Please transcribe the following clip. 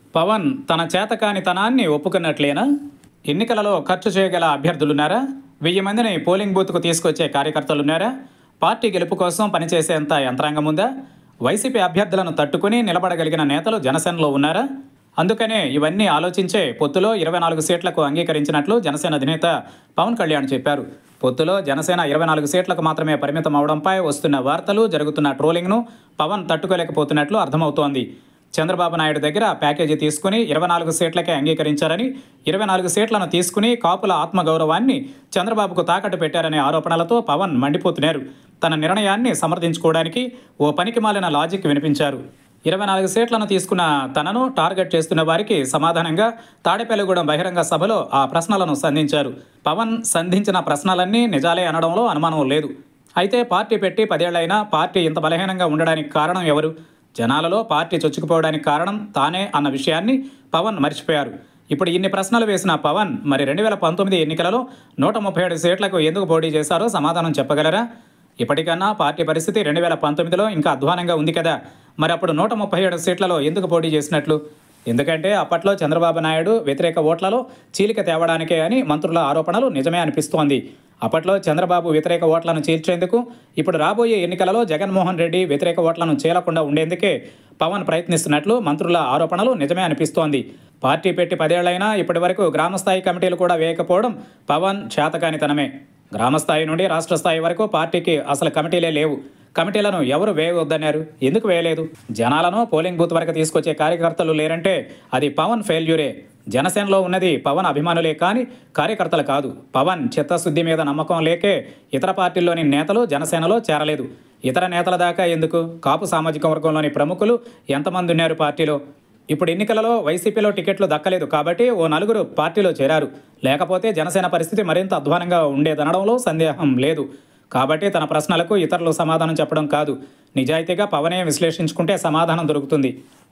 పవన్ తన చేతకానితనాన్ని ఒప్పుకున్నట్లేనా? ఎన్నికలలో ఖర్చు చేయగల అభ్యర్థులున్నారా? 1000 మందిని పోలింగ్ బూత్కు తీసుకొచ్చే కార్యకర్తలున్నారా? పార్టీ గెలుపు కోసం పనిచేసేంత యంత్రాంగం ఉందా? వైసీపీ అభ్యర్థులను తట్టుకుని నిలబడగలిగిన నేతలు జనసేనలో ఉన్నారా? అందుకనే ఇవన్నీ ఆలోచించే పొత్తులో 24 సీట్లకు అంగీకరించినట్లు జనసేన అధినేత పవన్ కళ్యాణ్ చెప్పారు. పొత్తులో జనసేన 24 సీట్లకు మాత్రమే పరిమితం అవడంపై వస్తున్న వార్తలు, జరుగుతున్న ట్రోలింగ్ను పవన్ తట్టుకోలేకపోతున్నట్లు అర్థమవుతోంది. చంద్రబాబు నాయుడు దగ్గర ప్యాకేజీ తీసుకుని 24 సీట్లకే అంగీకరించారని, 24 సీట్లను తీసుకుని కాపుల ఆత్మగౌరవాన్ని చంద్రబాబుకు తాకట్టు పెట్టారనే ఆరోపణలతో పవన్ మండిపోతున్నారు. తన నిర్ణయాన్ని సమర్థించుకోవడానికి ఓ పనికిమాలిన లాజిక్ వినిపించారు. 24 సీట్లను తీసుకున్న తనను టార్గెట్ చేస్తున్న వారికి సమాధానంగా తాడేపల్లిగూడెం బహిరంగ సభలో ఆ ప్రశ్నలను సంధించారు. పవన్ సంధించిన ప్రశ్నలన్నీ నిజాలే అనడంలో అనుమానం లేదు. అయితే పార్టీ పెట్టి 10 ఏళ్లైనా పార్టీ ఇంత బలహీనంగా ఉండడానికి కారణం ఎవరు? జనాలలో పార్టీ చొచ్చుకుపోవడానికి కారణం తానే అన్న విషయాన్ని పవన్ మర్చిపోయారు. ఇప్పుడు ఇన్ని ప్రశ్నలు వేసిన పవన్ మరి 2019 ఎన్నికలలో 137 సీట్లకు ఎందుకు పోటీ చేశారో సమాధానం చెప్పగలరా? ఇప్పటికన్నా పార్టీ పరిస్థితి 2019లో ఇంకా అధ్వానంగా ఉంది కదా. మరి అప్పుడు 137 సీట్లలో ఎందుకు పోటీ చేసినట్లు? ఎందుకంటే అప్పట్లో చంద్రబాబు నాయుడు వ్యతిరేక ఓట్లలో చీలిక తేవడానికే అని మంత్రుల ఆరోపణలు నిజమే అనిపిస్తోంది. అప్పట్లో చంద్రబాబు వ్యతిరేక ఓట్లను చీల్చేందుకు, ఇప్పుడు రాబోయే ఎన్నికలలో జగన్మోహన్ రెడ్డి వ్యతిరేక ఓట్లను చీలకుండా ఉండేందుకే పవన్ ప్రయత్నిస్తున్నట్లు మంత్రుల ఆరోపణలు నిజమే అనిపిస్తోంది. పార్టీ పెట్టి 10 ఏళ్లైనా ఇప్పటి వరకు గ్రామస్థాయి కమిటీలు కూడా వేయకపోవడం పవన్ చేతకానితనమే. గ్రామస్థాయి నుండి రాష్ట్ర స్థాయి వరకు పార్టీకి అసలు కమిటీలే లేవు. కమిటీలను ఎవరు వేయవద్దన్నారు? ఎందుకు వేయలేదు? జనాలను పోలింగ్ బూత్ వరకు తీసుకొచ్చే కార్యకర్తలు లేరంటే అది పవన్ ఫెయిల్యూరే. జనసేనలో ఉన్నది పవన్ అభిమానులే కానీ కార్యకర్తలు కాదు. పవన్ చిత్తశుద్ధి మీద నమ్మకం లేకే ఇతర పార్టీల్లోని నేతలు జనసేనలో చేరలేదు. ఇతర నేతల దాకా ఎందుకు? కాపు సామాజిక వర్గంలోని ప్రముఖులు ఎంతమంది ఉన్నారు పార్టీలో? ఇప్పుడు ఎన్నికలలో వైసీపీలో టికెట్లు దక్కలేదు కాబట్టి ఓ 4 పార్టీలో చేరారు. లేకపోతే జనసేన పరిస్థితి మరింత అధ్వానంగా ఉండేదనడంలో సందేహం లేదు. కాబట్టి తన ప్రశ్నలకు ఇతరులు సమాధానం చెప్పడం కాదు, నిజాయితీగా పవనే విశ్లేషించుకుంటే సమాధానం దొరుకుతుంది.